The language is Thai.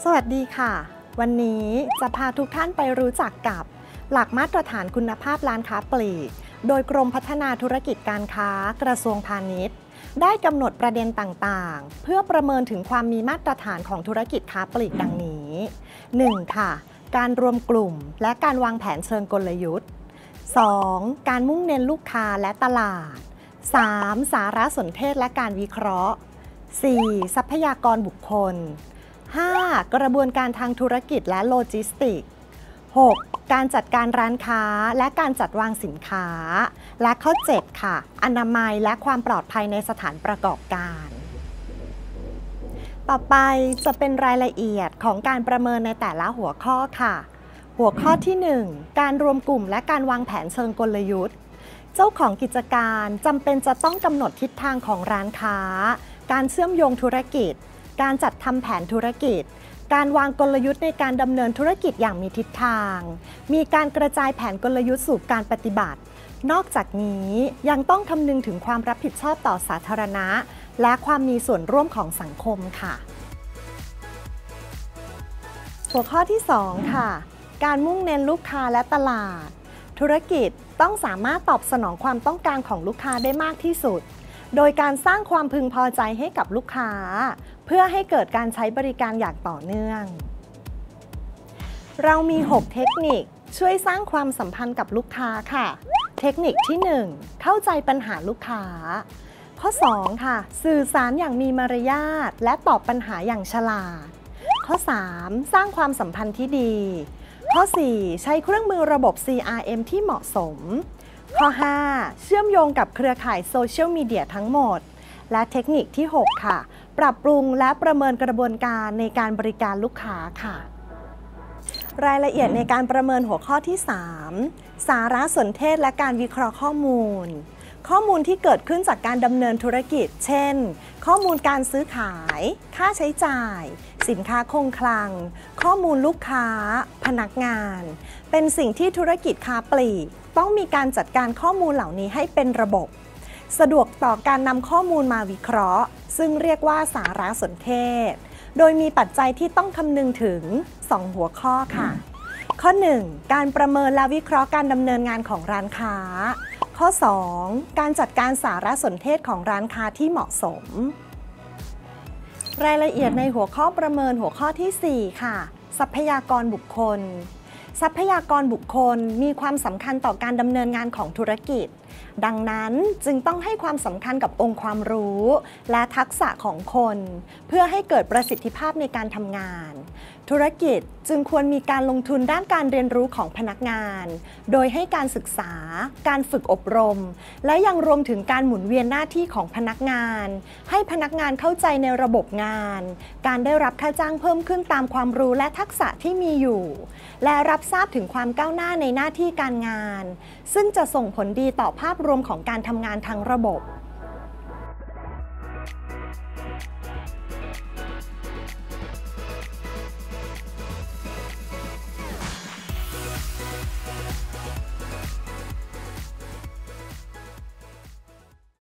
สวัสดีค่ะวันนี้จะพาทุกท่านไปรู้จักกับหลักมาตรฐานคุณภาพร้านค้าปลีกโดยกรมพัฒนาธุรกิจการค้ากระทรวงพาณิชย์ได้กำหนดประเด็นต่างๆเพื่อประเมินถึงความมีมาตรฐานของธุรกิจค้าปลีกดังนี้ 1. ค่ะการรวมกลุ่มและการวางแผนเชิงกลยุทธ์ 2. การมุ่งเน้นลูกค้าและตลาด 3. สารสนเทศและการวิเคราะห์ 4. ทรัพยากรบุคคล 5. กระบวนการทางธุรกิจและโลจิสติกส์ 6. การจัดการร้านค้าและการจัดวางสินค้าและข้อ 7 ค่ะอนามัยและความปลอดภัยในสถานประกอบการต่อไปจะเป็นรายละเอียดของการประเมินในแต่ละหัวข้อค่ะหัวข้อที่ 1 การรวมกลุ่มและการวางแผนเชิงกลยุทธ์เจ้าของกิจการจำเป็นจะต้องกำหนดทิศทางของร้านค้าการเชื่อมโยงธุรกิจการจัดทำแผนธุรกิจการวางกลยุทธ์ในการดำเนินธุรกิจอย่างมีทิศทางมีการกระจายแผนกลยุทธ์สู่การปฏิบัตินอกจากนี้ยังต้องคำนึงถึงความรับผิดชอบต่อสาธารณะและความมีส่วนร่วมของสังคมค่ะหัวข้อที่ 2 ค่ะการมุ่งเน้นลูกค้าและตลาดธุรกิจต้องสามารถตอบสนองความต้องการของลูกค้าได้มากที่สุดโดยการสร้างความพึงพอใจให้กับลูกค้าเพื่อให้เกิดการใช้บริการอย่างต่อเนื่องเรามี 6 เทคนิคช่วยสร้างความสัมพันธ์กับลูกค้าค่ะเทคนิคที่ 1 เข้าใจปัญหาลูกค้าข้อ 2 ค่ะสื่อสารอย่างมีมารยาทและตอบปัญหาอย่างฉลาดข้อ 3 สร้างความสัมพันธ์ที่ดีข้อ 4 ใช้เครื่องมือระบบ CRM ที่เหมาะสมข้อ 5 เชื่อมโยงกับเครือข่ายโซเชียลมีเดียทั้งหมดและเทคนิคที่ 6 ค่ะปรับปรุงและประเมินกระบวนการในการบริการลูกค้าค่ะรายละเอียดในการประเมินหัวข้อที่ 3 สารสนเทศและการวิเคราะห์ข้อมูลข้อมูลที่เกิดขึ้นจากการดำเนินธุรกิจเช่นข้อมูลการซื้อขายค่าใช้จ่ายสินค้าคงคลังข้อมูลลูกค้าพนักงานเป็นสิ่งที่ธุรกิจค้าปลีกต้องมีการจัดการข้อมูลเหล่านี้ให้เป็นระบบสะดวกต่อการนำข้อมูลมาวิเคราะห์ซึ่งเรียกว่าสารสนเทศโดยมีปัจจัยที่ต้องคำนึงถึง 2 หัวข้อค่ะข้อ 1 การประเมินและวิเคราะห์การดำเนินงานของร้านค้าข้อ 2 การจัดการสารสนเทศของร้านค้าที่เหมาะสมรายละเอียดในหัวข้อประเมินหัวข้อที่ 4 ค่ะทรัพยากรบุคคลทรัพยากรบุคคลมีความสำคัญต่อการดำเนินงานของธุรกิจดังนั้นจึงต้องให้ความสำคัญกับองค์ความรู้และทักษะของคนเพื่อให้เกิดประสิทธิภาพในการทำงานธุรกิจจึงควรมีการลงทุนด้านการเรียนรู้ของพนักงานโดยให้การศึกษาการฝึกอบรมและยังรวมถึงการหมุนเวียนหน้าที่ของพนักงานให้พนักงานเข้าใจในระบบงานการได้รับค่าจ้างเพิ่มขึ้นตามความรู้และทักษะที่มีอยู่และรับทราบถึงความก้าวหน้าในหน้าที่การงานซึ่งจะส่งผลดีต่อภาพรวมของการทำงานทั้งระบบ